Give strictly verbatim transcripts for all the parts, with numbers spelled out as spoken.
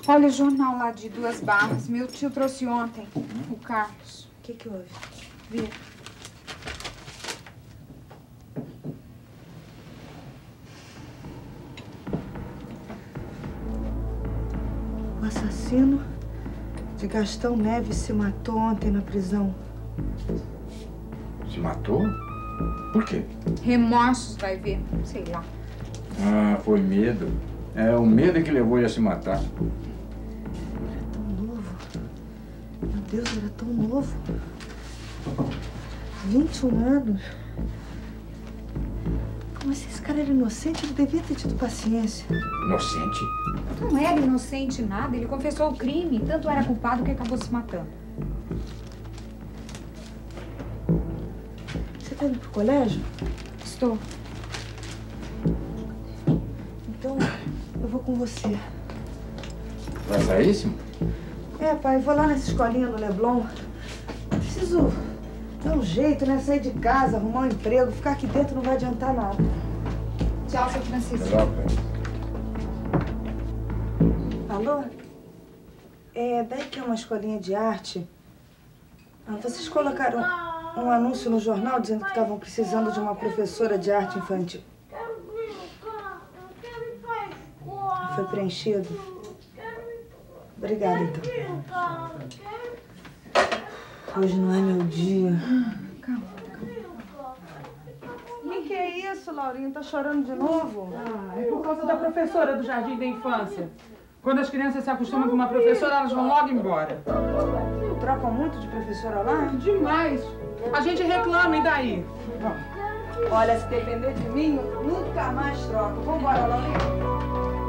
Olha o jornal lá de Duas Barras. Meu tio trouxe ontem, o Carlos. O que que houve? Vê. O assassino de Gastão Neves se matou ontem na prisão. Se matou? Por quê? Remorsos, vai ver. Sei lá. Ah, foi medo. É o medo que levou ele a se matar. Era tão novo. Meu Deus, era tão novo. vinte e um anos. Como se esse cara era inocente, ele devia ter tido paciência. Inocente? Não era inocente nada. Ele confessou o crime. Tanto era culpado que acabou se matando. Você tá indo pro colégio? Estou. Então, eu vou com você. Vai sair, Simão? É, pai, eu vou lá nessa escolinha no Leblon. Preciso dar um jeito, né? Sair de casa, arrumar um emprego. Ficar aqui dentro não vai adiantar nada. Tchau, seu Francisco. Tchau, pai. Alô? É, daí que é uma escolinha de arte. Ah, vocês colocaram um anúncio no jornal dizendo que estavam precisando de uma professora de arte infantil. Foi preenchido? Obrigada, então. Hoje não é meu dia. Calma, calma. O que é isso, Laurinha? Tá chorando de novo? Ah, é por causa da professora do Jardim da Infância. Quando as crianças se acostumam com uma professora, elas vão logo embora. Não trocam muito de professora lá? Demais. A gente reclama, e daí? Olha, se depender de mim, eu nunca mais troco. Vambora, Laurinha.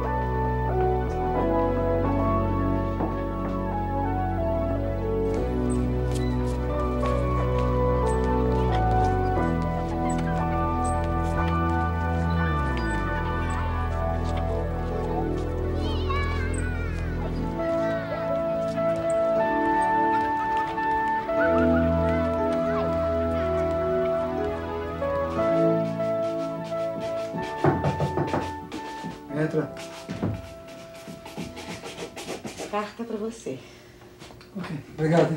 Entra. Carta pra você. Ok, obrigado.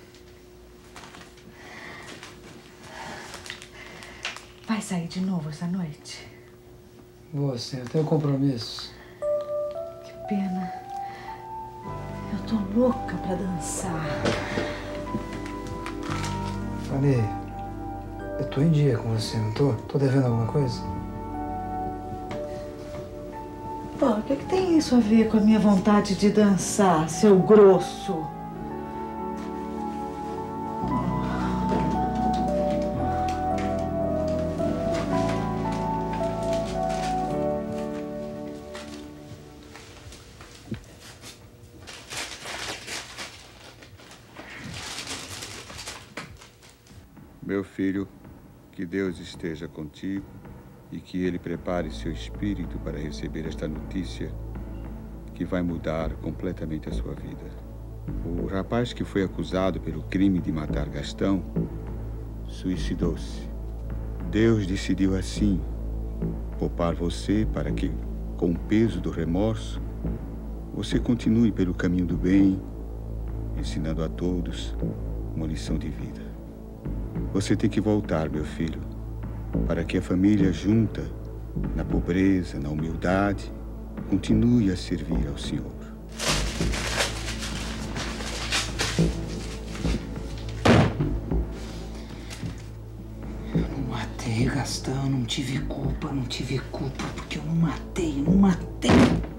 Vai sair de novo essa noite? Vou sim, eu tenho compromissos. Que pena. Eu tô louca pra dançar. Fanny, eu tô em dia com você, não tô? Tô devendo alguma coisa? Pô, o que, que tem isso a ver com a minha vontade de dançar, seu grosso? Meu filho, que Deus esteja contigo e que Ele prepare seu espírito para receber esta notícia que vai mudar completamente a sua vida. O rapaz que foi acusado pelo crime de matar Gastão suicidou-se. Deus decidiu assim poupar você para que, com o peso do remorso, você continue pelo caminho do bem, ensinando a todos uma lição de vida. Você tem que voltar, meu filho, para que a família junta, na pobreza, na humildade, continue a servir ao Senhor. Eu não matei Gastão, não tive culpa, não tive culpa, porque eu não matei, não matei.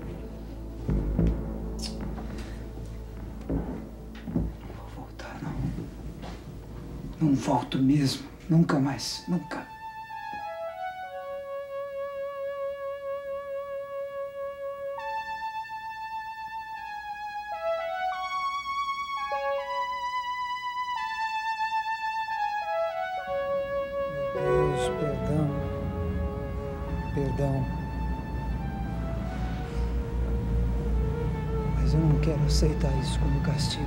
Não vou voltar, não. Não volto mesmo, nunca mais, nunca. Perdão. Perdão. Mas eu não quero aceitar isso como castigo.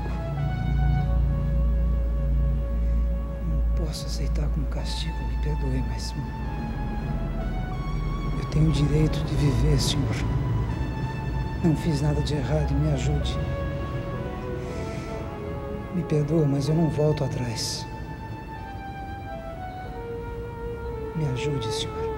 Não posso aceitar como castigo, me perdoe, mas... eu tenho o direito de viver, senhor. Não fiz nada de errado e me ajude. Me perdoa, mas eu não volto atrás. Me ajude, senhor.